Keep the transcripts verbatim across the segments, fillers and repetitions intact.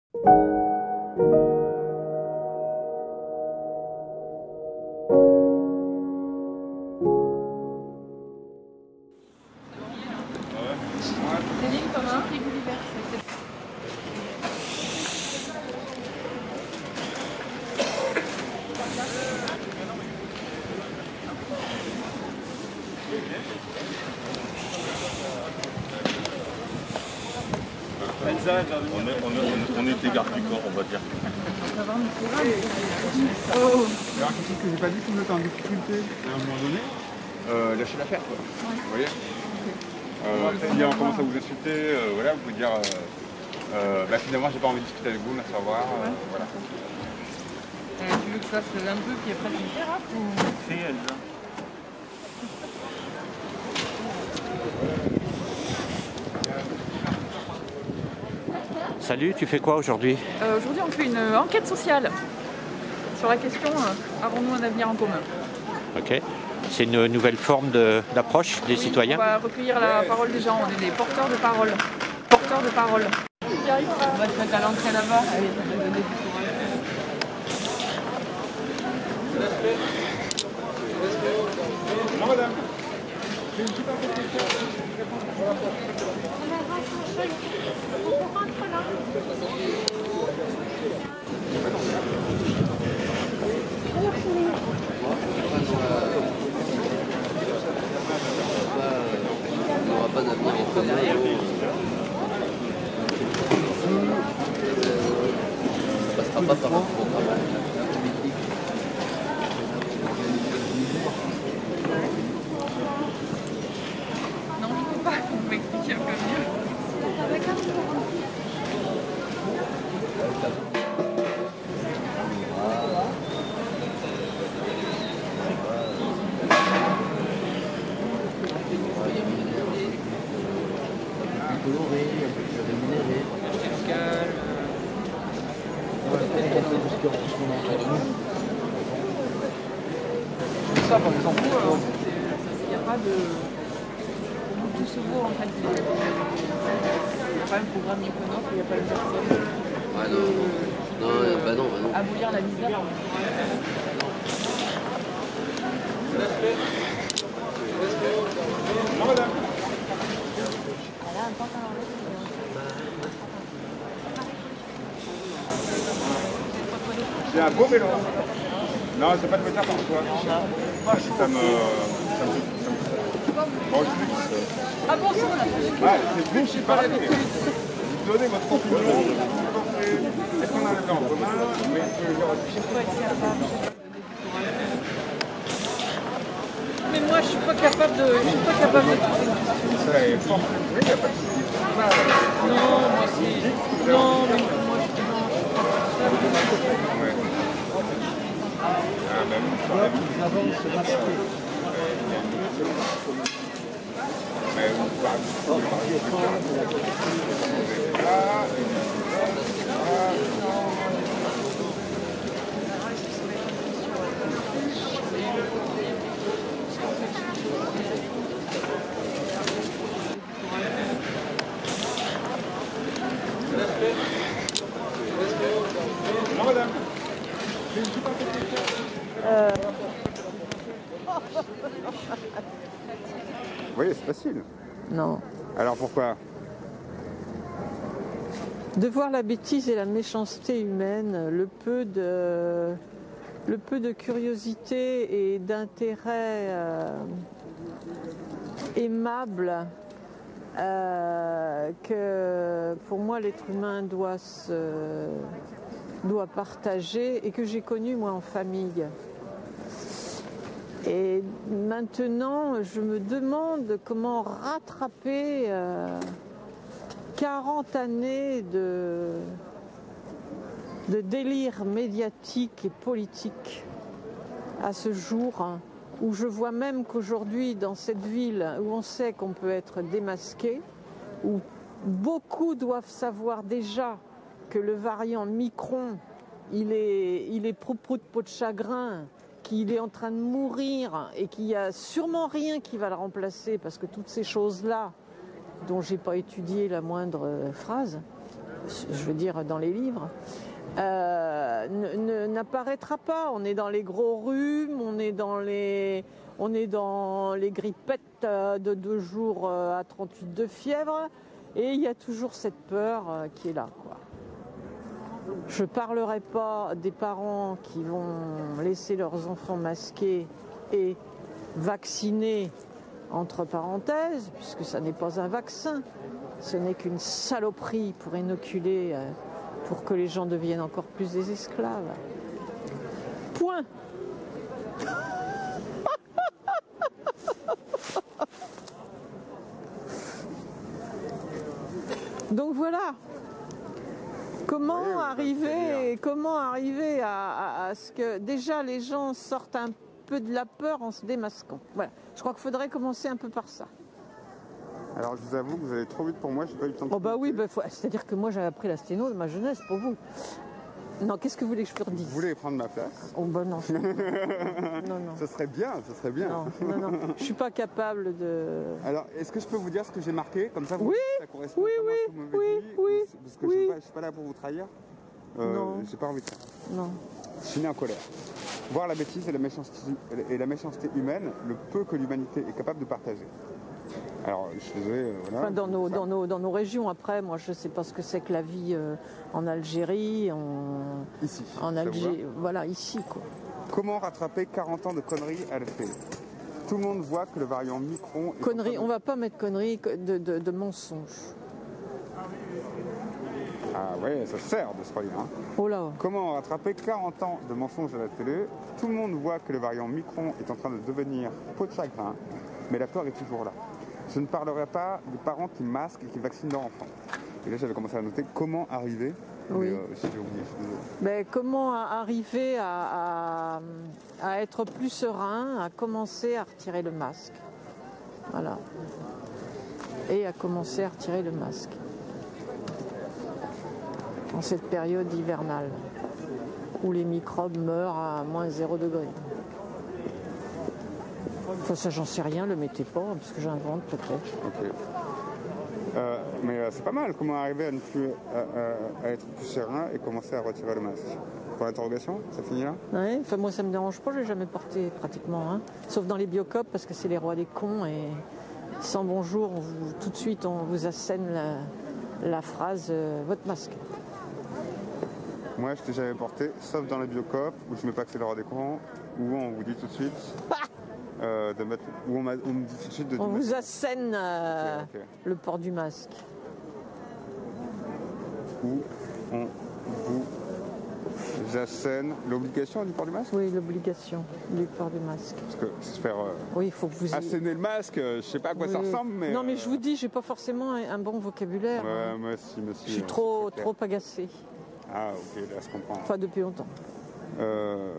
On est, on est, on était garde du corps, on va dire. Oh. Alors, quelque chose que j'ai pas dit, si vous êtes en difficulté à un moment donné, euh, lâchez l'affaire, quoi. Ouais. Vous voyez euh, Si on commence à vous insulter, euh, voilà, vous pouvez dire euh, euh, bah, finalement, j'ai pas envie de discuter avec vous, merci, au revoir. Euh, ouais. Voilà. Euh, tu veux que je fasse un peu, puis après tu me feras ou... C'est elle, là. Salut, tu fais quoi aujourd'hui? euh, Aujourd'hui, on fait une euh, enquête sociale sur la question euh, avons-nous un avenir en commun? Ok. C'est une nouvelle forme d'approche des oui, citoyens? On va recueillir la parole des gens, on est des porteurs de parole. Porteurs de parole. On va te mettre à l'entrée là-bas. Allez, ça va donner du courage. Non, madame. On n'aura pas d'avenir en commun. On ne passera pas par un programme politique. Non, je ne peux pas. Vous m'expliquer un peu mieux. Coloré, un peu plus rémunéré. Ça, par exemple, Il n'y a pas de... Tout se vaut en fait. Il n'y a pas un programme économique, il n'y a pas une personne. Ah non, non, bah non, bah non. Abolir la misère. non, madame. J'ai un beau vélo. Non, c'est pas de me dire par toi. Ça me... Ça me... Ça me... Bon, je dis. Ah bon, c'est bon. Ouais, c'est vous qui parlez. Vous donnez votre opinion. Est-ce qu'on a un temps en commun? Mais Mais moi, je suis pas capable de... Je suis pas capable de... ça est fort. Oui, il n'y a pas de souci. Non, moi c'est... Non, mais moi je suis non, je suis pas ça. Ouais. Ah, ben oui, ça va. Mais on parle. Non, madame. Euh... Oui, c'est facile. Non. Alors pourquoi? De voir la bêtise et la méchanceté humaine, le peu de, le peu de curiosité et d'intérêt euh, aimable euh, que pour moi l'être humain doit, se, doit partager et que j'ai connu moi en famille. Et maintenant, je me demande comment rattraper euh, quarante années de, de délire médiatique et politique à ce jour, hein, où je vois même qu'aujourd'hui, dans cette ville où on sait qu'on peut être démasqué, où beaucoup doivent savoir déjà que le variant Micron, il est, il est propos de peau de chagrin, qu'il est en train de mourir et qu'il n'y a sûrement rien qui va le remplacer parce que toutes ces choses-là, dont je n'ai pas étudié la moindre phrase, je veux dire dans les livres, euh, n'apparaîtra pas. On est dans les gros rhumes, on est dans les, on est dans les grippettes de deux jours à trente-huit de fièvre, et il y a toujours cette peur qui est là, quoi. Je ne parlerai pas des parents qui vont laisser leurs enfants masqués et vaccinés, entre parenthèses, puisque ça n'est pas un vaccin, ce n'est qu'une saloperie pour inoculer, pour que les gens deviennent encore plus des esclaves. Point. Donc voilà. Comment oui, arriver, comment arriver à, à, à ce que déjà les gens sortent un peu de la peur en se démasquant. Voilà. Je crois qu'il faudrait commencer un peu par ça. Alors je vous avoue que vous allez trop vite pour moi, j'ai pas eu le temps de... Oh bah oui, bah, c'est-à-dire que moi j'avais appris la sténo de ma jeunesse pour vous. Non, qu'est-ce que vous voulez que je te redise? Vous voulez prendre ma place? Oh bah non. non, non. Ça serait bien, ça serait bien. Non, non, non. Je suis pas capable de... Alors, est-ce que je peux vous dire ce que j'ai marqué? Comme ça, vous oui, ça correspond oui, vraiment oui, à ce que vous m'avez oui, dit, oui, parce que oui. je ne suis, suis pas là pour vous trahir. Euh, Non. J'ai pas envie de ça. Non. Je suis né en colère. Voir la bêtise et la méchanceté, et la méchanceté humaine, le peu que l'humanité est capable de partager. Alors, je suis désolé, euh, voilà. Enfin, dans, nos, dans, nos, dans nos régions, après, moi je ne sais pas ce que c'est que la vie euh, en Algérie, en, Ici. en Algérie, voilà, ici quoi. Comment rattraper quarante ans de conneries à la télé? Tout le monde voit que le variant Micron... est Conneries, en train on de- va pas mettre conneries de, de, de mensonges. Ah ouais, ça sert de se relire. Hein. Oh là. Comment rattraper quarante ans de mensonges à la télé? Tout le monde voit que le variant Micron est en train de devenir peau de chagrin, mais la peur est toujours là. Je ne parlerai pas des parents qui masquent et qui vaccinent leurs enfants. Et là, j'avais commencé à noter comment arriver. Oui. Mais, euh, j'ai oublié, je suis désolé. Ben, comment arriver à, à, à être plus serein, à commencer à retirer le masque. Voilà. Et à commencer à retirer le masque. En cette période hivernale, où les microbes meurent à moins zéro degré. Enfin, ça, j'en sais rien, le mettez pas, parce que j'invente peut-être. Ok. Euh, mais euh, c'est pas mal. Comment arriver à, ne plus, à, à- à être plus serein et commencer à retirer le masque? Pour l'interrogation, ça finit là? Ouais, enfin, moi, ça me dérange pas, je l'ai jamais porté pratiquement. Hein. Sauf dans les biocopes, parce que c'est les rois des cons, et sans bonjour, on vous- tout de suite, on vous assène la, la phrase euh, votre masque. Moi, je t'ai jamais porté, sauf dans les biocopes, où je mets pas que c'est le roi des cons, où on vous dit tout de suite euh, de mettre, où on, m'a- on me dit tout de suite de On de vous mettre- assène euh, Ok, ok. le port du masque. Où on vous assène l'obligation du port du masque? Oui, l'obligation du port du masque. Parce que se faire euh, Oui, il faut que vous... y- asséner le masque, euh, je sais pas à quoi ça Oui. ressemble, mais... Non, mais euh, je vous dis, j'ai pas forcément un, un bon vocabulaire. Ouais, hein. moi aussi, monsieur. Je suis euh, trop, c'est clair. trop agacée. Ah, ok, là, je comprends. Enfin, depuis longtemps. Euh...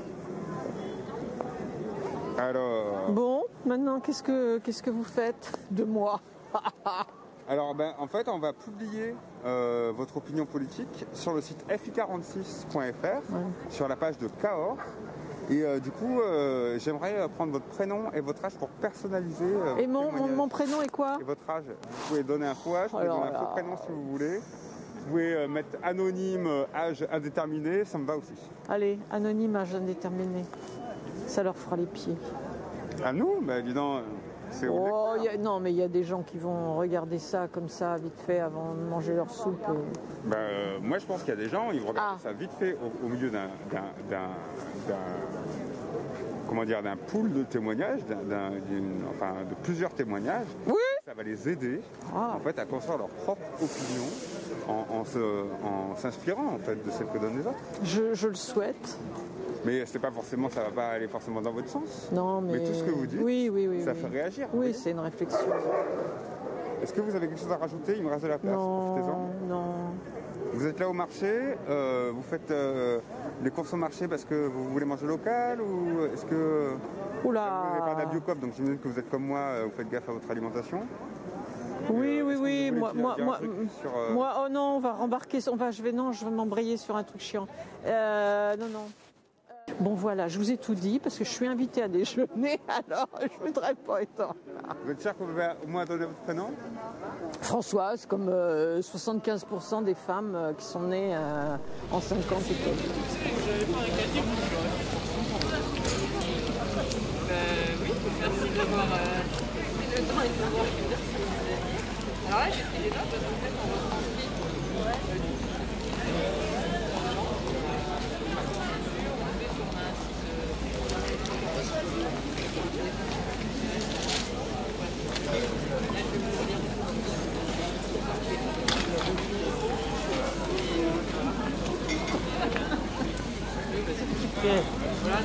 Alors... Bon, maintenant, qu'est-ce que, qu'est-ce que vous faites de moi? Alors, ben, en fait, on va publier euh, votre opinion politique sur le site f i quarante-six point f r, Ouais. sur la page de Cahors. Et euh, du coup, euh, j'aimerais euh, prendre votre prénom et votre âge pour personnaliser euh, Et votre mon, mon, témoignage. mon prénom est quoi? Et votre âge. Vous pouvez donner un faux âge, vous pouvez Alors donner un faux là. prénom si vous voulez. Vous pouvez euh, mettre anonyme, euh, âge indéterminé, ça me va aussi. Allez, anonyme, âge indéterminé. Ça leur fera les pieds. À nous, ben dis donc, euh, c'est au Oh, lecteur. y a- non, mais il y a des gens qui vont regarder ça comme ça, vite fait, avant de manger leur soupe. et- Ben, euh, moi, je pense qu'il y a des gens, ils vont regarder Ah. ça vite fait au, au milieu d'un, d'un, d'un, d'un- comment dire, d'un pool de témoignages, d'un, d'un- d'une- enfin, de plusieurs témoignages. Oui. Ça va les aider, Ah. en fait, à construire leur propre opinion en, en, se, en s'inspirant, en fait, de celle que donnent les autres. Je, je le souhaite. Mais c'est pas forcément, ça va pas aller forcément dans votre sens. Non, mais... Mais tout ce que vous dites, oui, oui, oui, ça oui. fait réagir. Oui, oui. c'est une réflexion. Est-ce que vous avez quelque chose à rajouter? Il me reste de la place, Non, profitez-en. non. Vous êtes là au marché, euh, vous faites euh, les courses au marché parce que vous voulez manger local, ou est-ce que Oula. vous n'avez pas d'un biocop, donc j'imagine que vous êtes comme moi, euh, vous faites gaffe à votre alimentation. Oui, Et, euh, oui, est-ce que oui. vous Moi, voulez moi, dire un moi, truc sur, euh, moi, oh non, on va rembarquer. On va, je vais, non, je vais m'embrayer sur un truc chiant. Euh, non, non. Euh, Bon voilà, je vous ai tout dit parce que je suis invitée à déjeuner, alors je ne voudrais pas être en retard. Vous êtes sûr qu'on peut au moins donner votre prénom? Françoise, comme euh, soixante-quinze pour cent des femmes euh, qui sont nées euh, en cinquante et quelques. Oui, merci d'avoir pris le temps et de m'avoir dit. Alors là, j'ai pris des notes parce qu'en fait, on retranscrit. Voilà,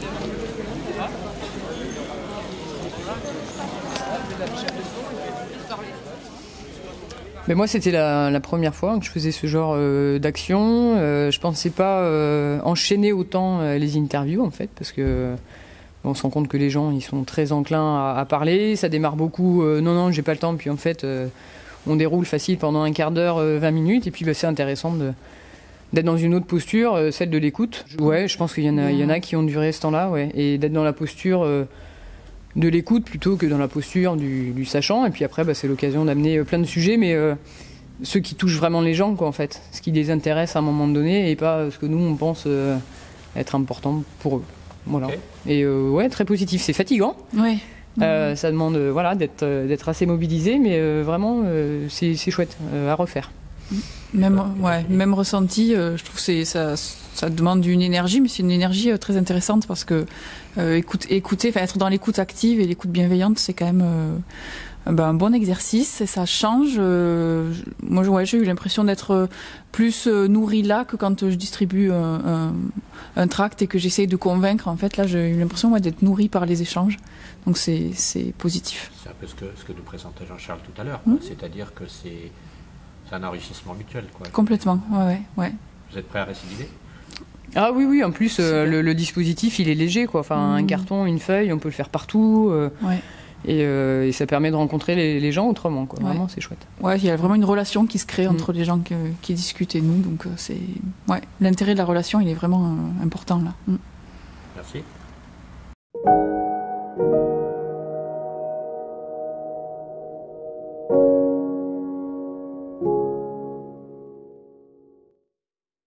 Mais moi, c'était la, la première fois que je faisais ce genre euh, d'action. Euh, je pensais pas euh, enchaîner autant euh, les interviews, en fait, parce que on se rend compte que les gens, ils sont très enclins à, à parler. Ça démarre beaucoup. Euh, non, non, j'ai pas le temps. Puis en fait, euh, on déroule facile pendant un quart d'heure, euh, vingt minutes. Et puis, bah, c'est intéressant de d'être dans une autre posture, euh, celle de l'écoute. Ouais, je pense qu'il y en a, il y en a qui ont duré ce temps-là, ouais, et d'être dans la posture euh, de l'écoute plutôt que dans la posture du, du sachant. Et puis après, bah, c'est l'occasion d'amener euh, plein de sujets, mais euh, ceux qui touchent vraiment les gens, quoi, en fait, ce qui les intéresse à un moment donné, et pas ce que nous on pense euh, être important pour eux. Voilà. Okay. Et euh, ouais, très positif. C'est fatigant. Ouais. Euh, mmh. Ça demande euh, voilà, d'être euh, d'être assez mobilisé, mais euh, vraiment, euh, c'est chouette euh, à refaire. Même, ouais, même ressenti, euh, je trouve que c'est, ça, ça demande une énergie, mais c'est une énergie euh, très intéressante parce que euh, écoute, écouter, être dans l'écoute active et l'écoute bienveillante, c'est quand même euh, ben, un bon exercice et ça change. Euh, moi, ouais, j'ai eu l'impression d'être plus euh, nourrie là que quand je distribue un, un, un tract et que j'essaye de convaincre. En fait, là, j'ai eu l'impression ouais, d'être nourrie par les échanges. Donc, c'est, c'est positif. C'est un peu ce que, ce que nous présentait Jean-Charles tout à l'heure, mmh. c'est-à-dire que c'est... C'est un enrichissement mutuel, quoi. Complètement, ouais, ouais, ouais. Vous êtes prêt à récidiver? Ah oui, oui, en plus, euh, le, le dispositif, il est léger, quoi. Enfin, mmh. un carton, une feuille, on peut le faire partout. Euh, ouais. et, euh, et ça permet de rencontrer les, les gens autrement, quoi. Ouais. Vraiment, c'est chouette. Ouais, il y a vraiment une relation qui se crée mmh. entre les gens que, qui discutent et nous. Donc, c'est... Ouais, l'intérêt de la relation, il est vraiment euh, important, là. Mmh. Merci.